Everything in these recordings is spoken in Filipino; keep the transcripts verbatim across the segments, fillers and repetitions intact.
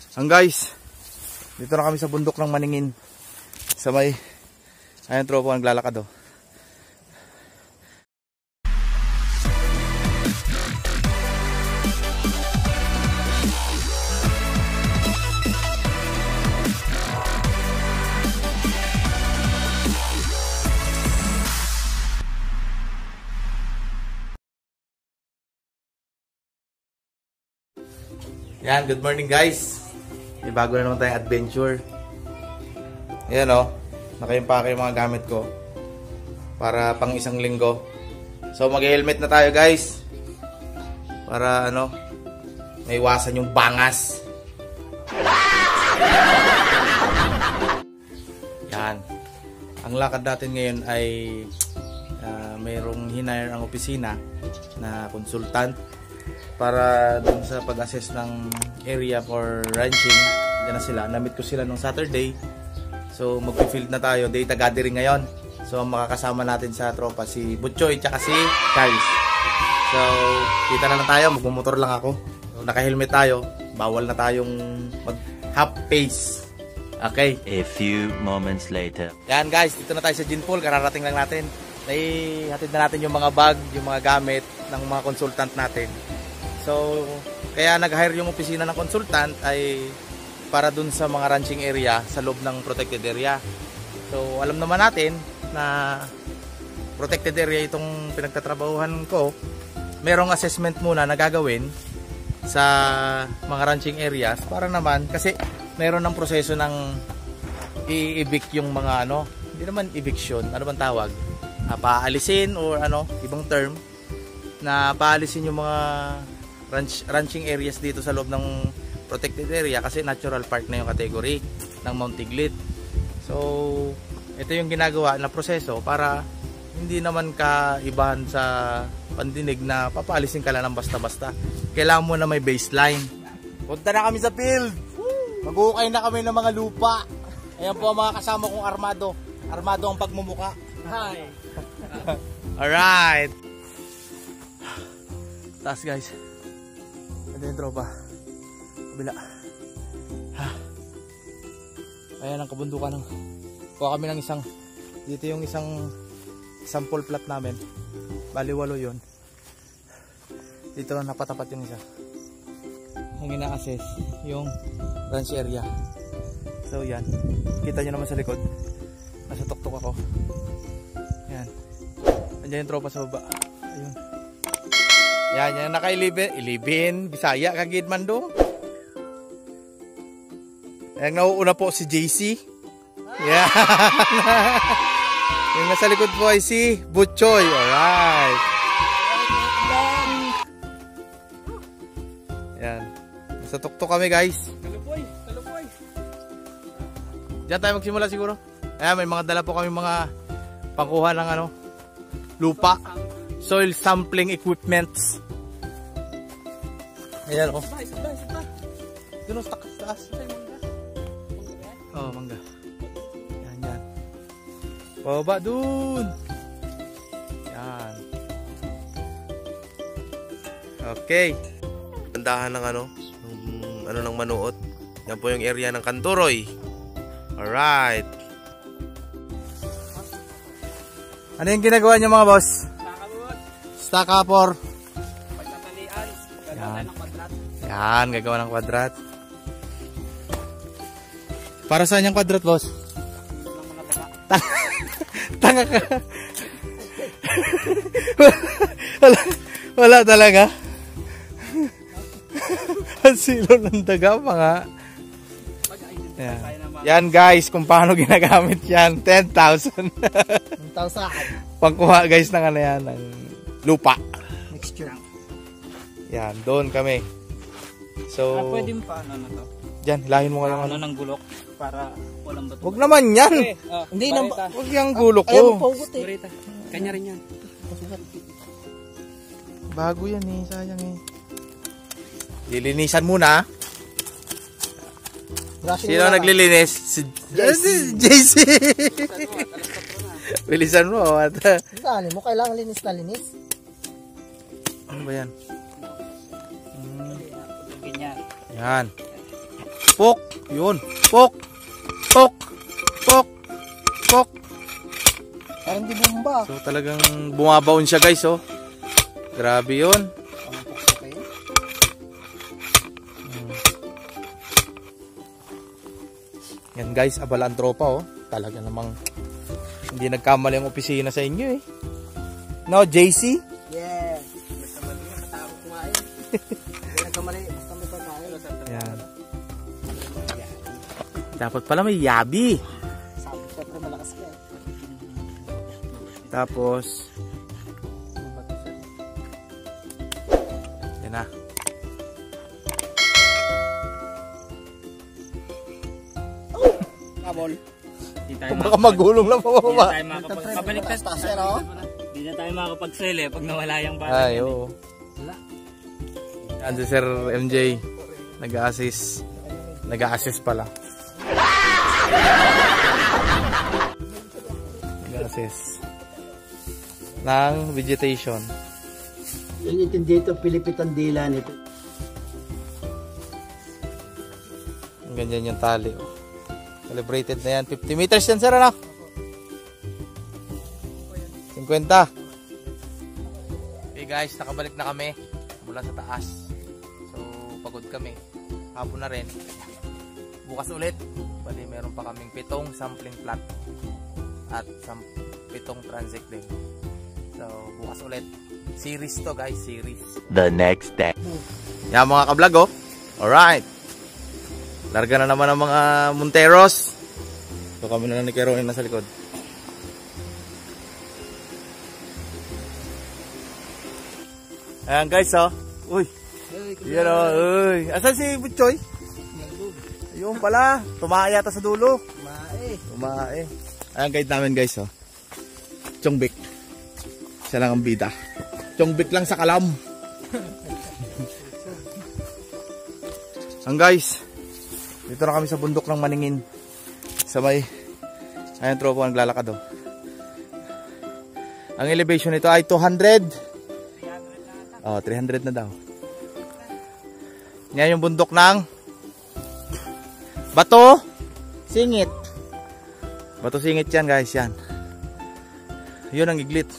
Ang guys, dito na kami sa bundok ng Maningin. Sa may, ayan tropa naglalakad oh. Yan, good morning guys. May bago na naman tayong adventure. Ayan o, nakaimpake yung mga gamit ko para pang isang linggo. So mag-helmet na tayo guys, para ano, maiwasan yung bangas. Yan. Ang lakad natin ngayon ay uh, mayroong hinire ang opisina na consultant para dun sa pag-assess ng area for ranching. Diyan na sila. Namit ko sila nung Saturday. So mag-field na tayo. Data gathering ngayon. So makakasama natin sa tropa si Butchoy at si Charles. So kita na lang tayo. Magmumotor lang ako. So, naka-helmet tayo. Bawal na tayong mag-half pace. Okay. A few moments later. Yan guys. Dito na tayo sa Ginpool. Kararating lang natin. Naihatid na natin yung mga bag, yung mga gamit ng mga consultant natin. So, kaya nag-hire yung opisina ng consultant ay para dun sa mga ranching area sa loob ng protected area. So, alam naman natin na protected area itong pinagtatrabahuhan ko. Merong assessment muna na gagawin sa mga ranching areas para naman, kasi meron ng proseso ng i-evict yung mga ano, hindi naman eviction, ano bang tawag? Uh, paalisin or ano, ibang term na paalisin yung mga ranch, ranching areas dito sa loob ng protected area kasi natural park na yung category ng Mount Tiglit. So ito yung ginagawa na proseso para hindi naman ka ibahan sa pandinig na papaalisin ka lang ng basta-basta. Kailangan mo na may baseline. Punta na kami sa field. Mag-uukay na kami ng mga lupa. Ayan po ang mga kasama kong armado. Armado ang pagmumuka. Hi. Alright. Taas guys. Ito yung tropa. Kabila. Ha. Ayan ang kabundukan ng. Kuha kami ng isang. Dito yung isang sample plot namin. Baliwalo yun. Dito napatapat yung isa. Yung ina-assess yung ranch area. So yan. Kita nyo naman sa likod. Nasa tuktok ako. Yan. Andiyan yung tropa sa baba. Ayun. Yan, yan naka-ilibin. Ilibin, Bisaya, kagid man do. Yang nauuna po si J C. Yan. Yung nasa likod po ay si Butchoy. Alright. Yan. Nasa tuktok kami guys. Kalupoy, kalupoy. Diyan tayo magsimula siguro. Ayan, may mga dala po kami mga pangkuha ng ano, lupa. Soil sampling equipments. Ayan o. Sabay, sabay, sabay. Doon sa taas. Oh, mangga. Yan, yan. Pababa dun. Yan. Okay. Tandahan ng ano, ng, ano ng Manuot. Yan po yung area ng Kanturoy. Alright. Ano yung ginagawa niyo mga boss? Stakapor. Pagtatalian, gagawa ng kwadrat. Yan, gagawa ng kwadrat. Para saan yung kwadrat, boss? Tanga ka. wala, wala talaga. Ang silo ng daga pa nga. Yan. Yan guys, kung paano ginagamit yan. ten thousand. ten thousand. Pangkuha guys ng ano yan, ng lupa. Mixture. Yan, doon kami. So, Ah, pwede pa ano na to? Diyan, hilahin mo kayong Ano ano. ng gulok para walang bato. Huwag naman yan. Okay, ah, Hindi barita. nang- Huwag yung gulo Ayaw mo ko. paugot eh. Barita. Kanya rin yan. Bago yan eh, sayang eh. Lilinisan muna. Brushing Sino mo lang. naglilinis? Si J C. J C. Bilisan mo. At, Dali mo, kailangan linis na linis. ano ba yan? Ganyan. Yan. Pok. Yun. Pok. Pok. Pok. Pok. Parang di bomba. So talagang bumabaon siya guys oh. Grabe yun. Yan guys, abala ang tropa oh. Talaga namang hindi nagkamali ang opisina sa inyo eh. No, J C? Yeah. Basta mali, katao kumain. Hindi nagkamali, basta may pagkain. Yan. Dapat pala may yabi. Sabi ko, pero malakas ka eh. Tapos yan na. Kabol. Di tayo Baka magulong lang Di pababa. na tayo makapag... Pabaliktad. Di na tayo makapag-sell eh pag nawala yung bala. Ay, oo. Yan si Sir M J. Nag-a-assist. Nag-a-assist pala. Nag-a-assist. Ng vegetation. Yung intindi ito, pilipitan dila nito. Ganyan yung tali. Oh. Calibrated na yan. fifty meters yan, sir, ano? fifty. Okay guys, nakabalik na kami mula sa taas. So, pagod kami. Hapon na rin. Bukas ulit. Bali, meron pa kaming pitong sampling plot. At sam pitong transect din. So, bukas ulit. Series to guys, series. The next day. Yan mga kablog oh. Alright. Larga na naman ang mga Monteros. So kami na lang ni Keroin nasa likod. Ayan guys oh. Uy. Yan oh. Uy. Asan si Butchoy? Ayun pala. Tumae yata sa dulo. Kumain. Tumae. Ayan guide namin guys oh. Chongbik. Siya lang ang bida. Chongbik lang sa kalam. Ang guys. Dito na kami sa bundok ng Maningin. Sa may, ayun tropa, naglalakad oh. Ang elevation nito ay two hundred. Oh, three hundred na daw. Yan yung bundok ng Bato Singit. Bato Singit yan guys, yan. Yun ang iglit.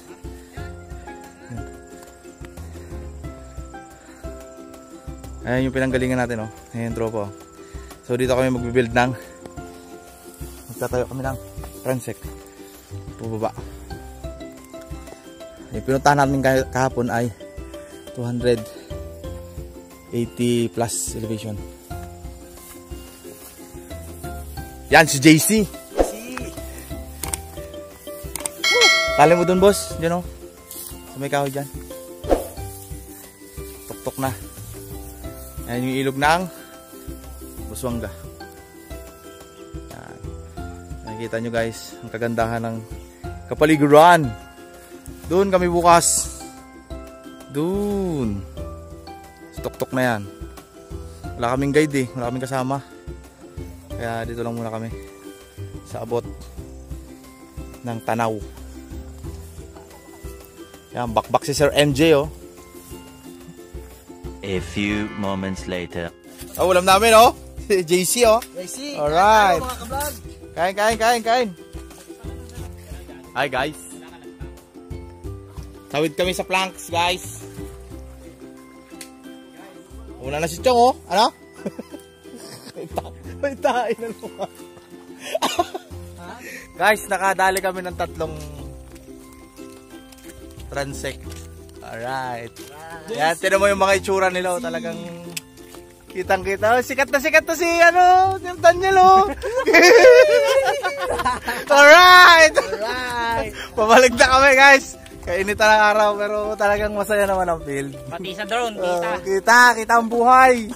Ayan yung pinanggalingan natin oh. Ayan tropa oh. So dito kami magbibuild ng magtatayo kami ng transect pababa. Yung pinuntahan namin kahapon ay two hundred eighty plus elevation. Yan si J C. Kali mo dun boss, dyan o. Sa may kahoy dyan. Tok-tok na. Yan yung ilog ng Busuanga. Yan. Nakikita nyo guys ang kagandahan ng kapaligiran. Doon kami bukas. Doon. Tok-tok na yan. Wala kaming guide eh. Wala kaming kasama. Kaya dito lang muna kami. Sa abot ng tanaw. Yan. Bakbak si Sir M J oh. A few moments later. Oh, ulam namin oh. J C oh. J C. Alright. Mga kablog. Kain, kain, kain, kain. Hi guys. Tawid kami sa planks guys. Una na si Chong oh. Ano? May tayo na naman. Guys, nakadali kami ng tatlong transect. Alright. Yan, tinan mo yung mga itsura nila oh. Talagang kitang kita. Oh, sikat na sikat na si ano, si Daniel oh. Alright. Alright. Pabalik na kami guys. Kainitan ng araw pero talagang masaya naman ang field. Pati sa drone, kita. Uh, kita, kita ang buhay.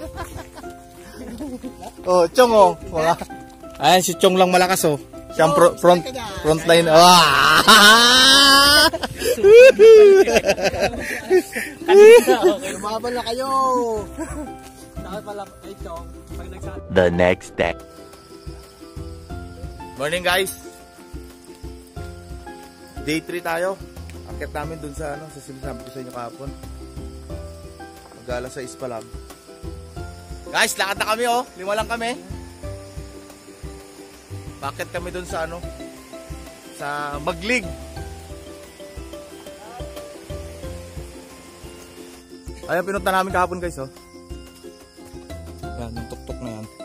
Oh, Chong oh. Mga... Ayan si Chong lang malakas oh. Siya ang pro- front front line. Ah! Lumaban na kayo. Dapat pala kay Chong pag nagsabi. The next day. Morning guys. Day three tayo. Akit namin dun sa ano, sa sinasabi ko sa inyo kahapon. Mag-alas sais pa lang. Guys, lakad na kami oh. Lima lang kami. Bakit kami dun sa ano? Sa Maglig. Ayan, pinunta namin kahapon guys oh. Yan, yung tuktok na yan.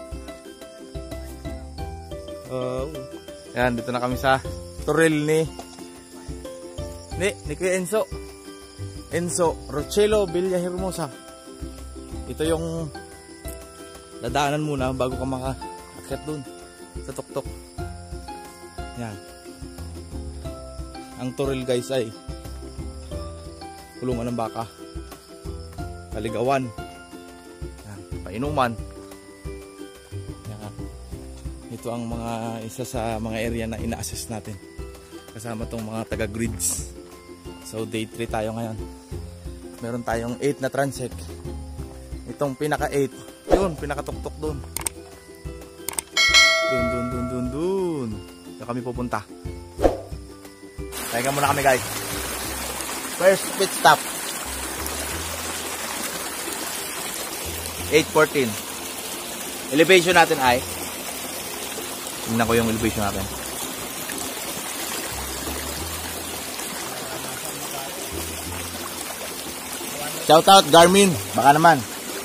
Uh, yan, dito na kami sa Toril ni Ni, ni Kuya Enzo. Enzo Rochelo Villahermosa. Ito yung dadaanan muna bago ka maka-akyat dun sa tuktok. Yan. Ang Toril guys ay kulungan ng baka, kaligawan, yan, painuman. Yan. Ito ang mga isa sa mga area na ina-assess natin kasama tong mga taga-grids. So day three tayo ngayon. Meron tayong eight na transect. Itong pinaka eight, yun, pinakatuktok dun. Dun, dun, dun, dun, dun. Diyan kami pupunta. Teka muna kami guys. First pit stop. eight fourteen. Elevation natin ay, tingnan ko yung elevation natin. Shout out Garmin, baka naman.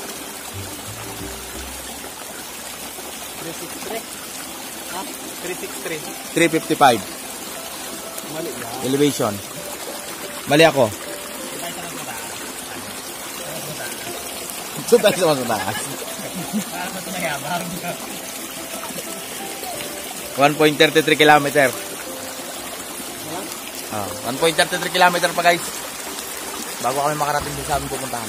three sixty-three. Ha? three sixty-three. three fifty-five. Mali yan. Elevation. Mali ako. Ito tayo sa mas mataas. one point three three kilometer. Oh, one point three three kilometer pa guys. Bago kami makarating din sa aming pupuntahan.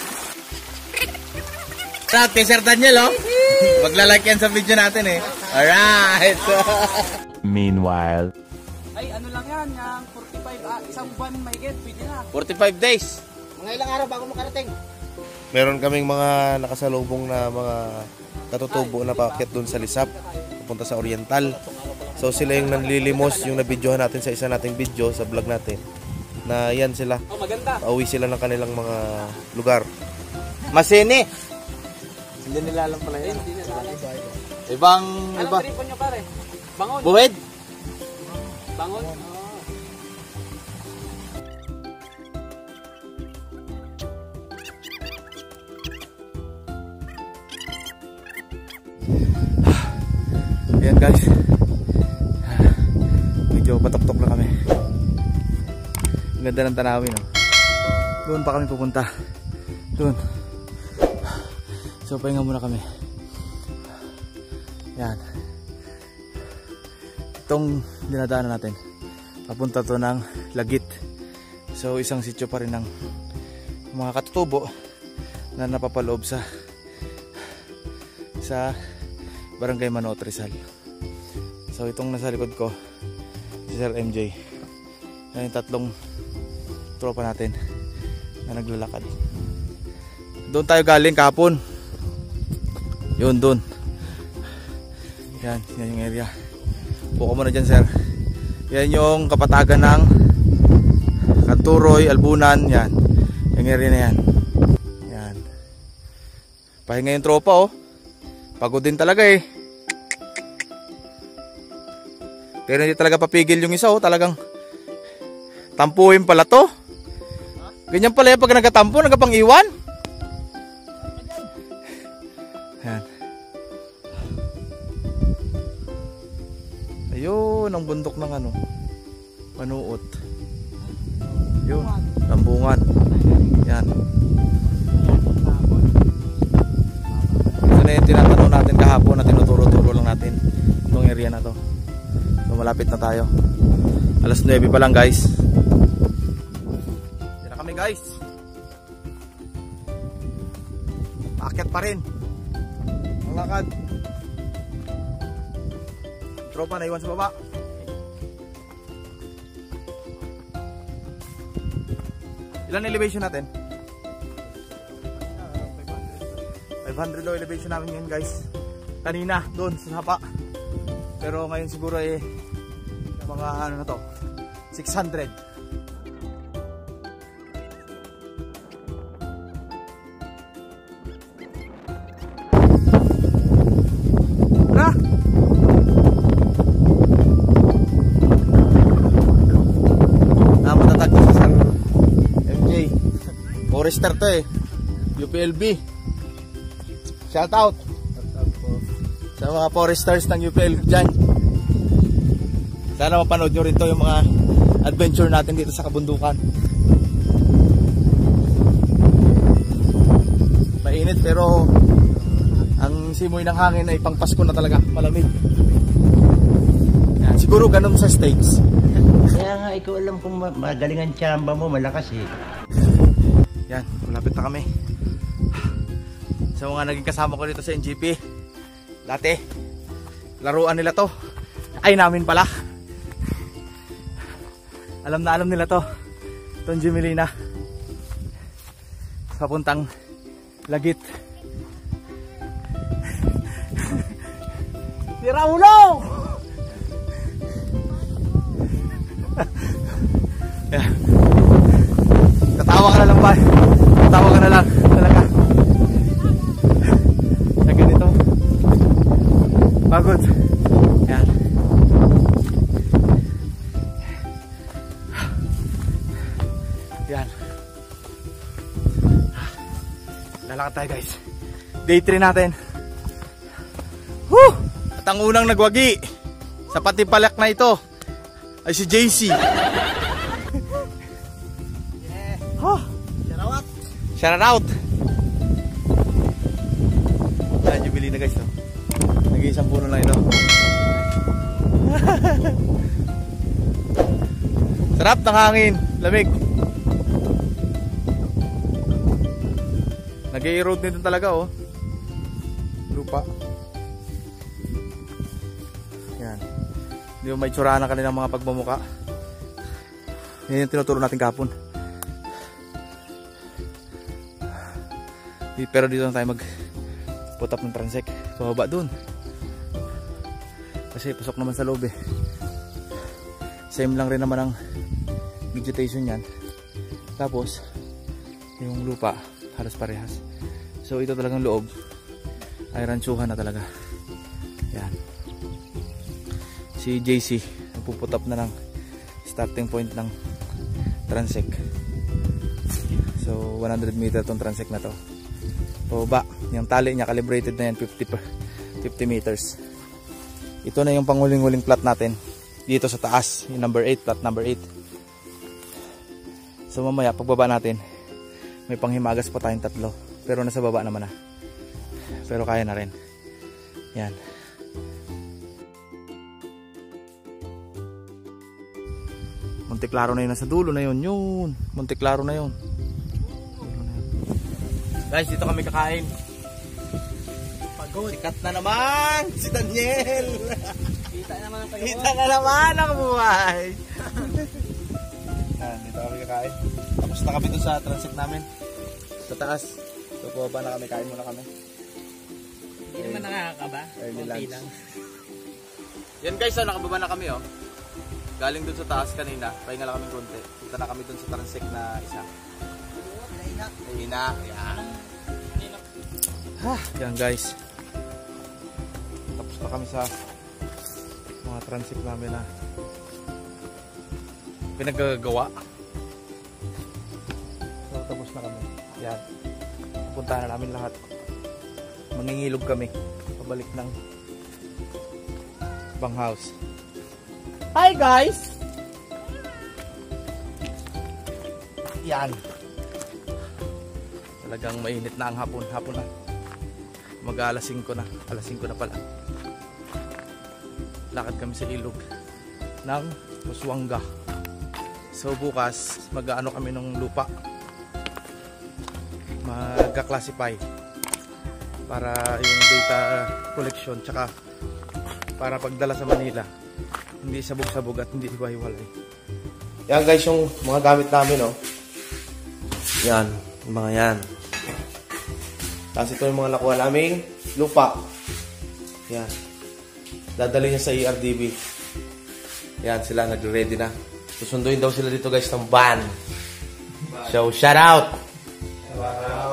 Shout kay Sir Daniel oh. Magla-like yan sa video natin eh. Alright. Meanwhile. Ay, ano lang yan, yung forty-five, ah, isang buwan may get, pwede na. forty-five days. Mga ilang araw bago makarating. Meron kaming mga nakasalubong na mga katutubo na paakyat doon sa Lisap, pupunta sa Oriental. So sila yung nanlilimos, yung nabidyohan natin sa isa nating video sa vlog natin. Na yan sila. Oh, maganda. Pauwi sila ng kanilang mga lugar. Masini. Hindi nila alam pala yan. Hindi na alam. Ibang, Anong iba. tripon nyo pare? Bangon. Buwid. Bangon. Oh. Ayan guys. Medyo patok-tok na kami. Ang ganda ng tanawin oh. Doon pa kami pupunta. Doon. So pahinga muna kami. Yan. Itong dinadaanan natin, papunta to ng Lagit. So isang sityo pa rin ng mga katutubo na napapaloob sa sa Barangay Manoot, Rizal. So itong nasa likod ko si Sir M J. Yan yung tatlong tropa natin na naglalakad. Doon tayo galing kahapon. Yun doon. Yan, yan yung area. Buko mo na dyan sir. Yan yung kapatagan ng Kanturoy, Albunan. Yan, yung area na yan. Yan. Pahinga yung tropa oh. Pagod din talaga eh. Pero hindi talaga papigil yung isa oh. Talagang tampuhin pala to. Ganyan pala yung pag nagatampo, nagapang iwan. Yan. Ayun, ang bundok ng ano, Manuot. Yun, Tambungan. Yan. Ito na yung tinatanong natin kahapon na tinuturo-turo lang natin itong area na to. So malapit na tayo. Alas nuwebe pa lang guys. Yan na kami guys. Paakyat pa rin ang lakad. Tropa na iwan sa baba. Ilan elevation natin? five hundred daw elevation namin ngayon guys. Kanina doon sa sapa. Pero ngayon siguro eh mga ano na to, six hundred. Forester to eh. U P L B. Shout out. Sa mga foresters ng U P L B dyan. Sana mapanood nyo rin to yung mga adventure natin dito sa kabundukan. Mainit pero ang simoy ng hangin ay pang Pasko na talaga, malamig. Yan, siguro ganun sa States. Kaya nga, ikaw alam kung ma- magaling ang tsamba mo, malakas eh. Yan, malapit na kami. Sa mga naging kasama ko dito sa N G P, dati, laruan nila to. Ay, namin pala. Alam na alam nila to. Itong Jimelina. Papuntang Lagit. Si Raulo! Yeah. Tatawa ka na lang ba? Tatawa ka na lang. Talaga. Sa ganito. Pagod. Yan. Yan. Lalakad tayo guys. Day three natin. Woo! At ang unang nagwagi sa patipalak na ito ay si J C. Huh. Sarawat. Shout out. Yan yung bili na guys. Oh. Nag-iisang puno lang ito. Sarap ng hangin. Lamig. Nag-i-erode nito talaga oh. Lupa. Yan. Hindi mo may tsura na kanilang mga pagmumuka. Yan yung tinuturo natin kahapon. Pero dito na tayo mag put up ng transek. Pababa dun. Kasi pasok naman sa loob eh. Same lang rin naman ang vegetation yan. Tapos yung lupa halos parehas. So ito talagang loob ay ranchuhan na talaga. Yan. Si J C nagpuput up na ng starting point ng transek. So one hundred meter tong transek na to. Pababa. Yung tali niya calibrated na yan fifty meters. Ito na yung panguling-uling plot natin dito sa taas, yung number eight, plot number eight. So mamaya pagbaba natin may panghimagas pa tayong tatlo, pero nasa baba naman na. Pero kaya na rin. Yan. Monteklaro na yun, nasa dulo na yun. Yun, Monteklaro na yun. Guys, dito kami kakain. Pagod. Sikat na naman si Daniel. Kita naman ang pagod. Kita na naman ang buhay. Yan, dito kami kakain. Tapos na kami dun sa transit namin. Sa taas. So, baba na kami. Kain muna kami. Hindi naman nakakaba. Early Okay lunch. lang. Yan guys, oh, nakababa na kami oh. Galing dun sa taas kanina. Pahinga lang kami konti. Punta na kami dun sa transik na isa. Hina. Yan. Ah, yan guys. Tapos na kami sa mga transik namin na pinagagawa. So, tapos na kami. Yan. Punta na namin lahat. Mangingilog kami. Pabalik ng bang house. Hi guys! Yan. Talagang mainit na ang hapon. Hapon na. Mag-alas singko na. Alas singko na pala. Lakad kami sa ilog ng Uswanga. So bukas mag-aano kami ng lupa. Mag-classify para yung data collection tsaka para pagdala sa Manila. Hindi sabog-sabog at hindi hiwa-hiwalay. Yan guys yung mga gamit namin oh. Yan, yung mga yan. Tapos ito yung mga nakuha naming lupa. Yan. Dadali niya sa E R D B. Yan sila nagre-ready na. Susunduin daw sila dito guys ng van. So shout out. Shout out.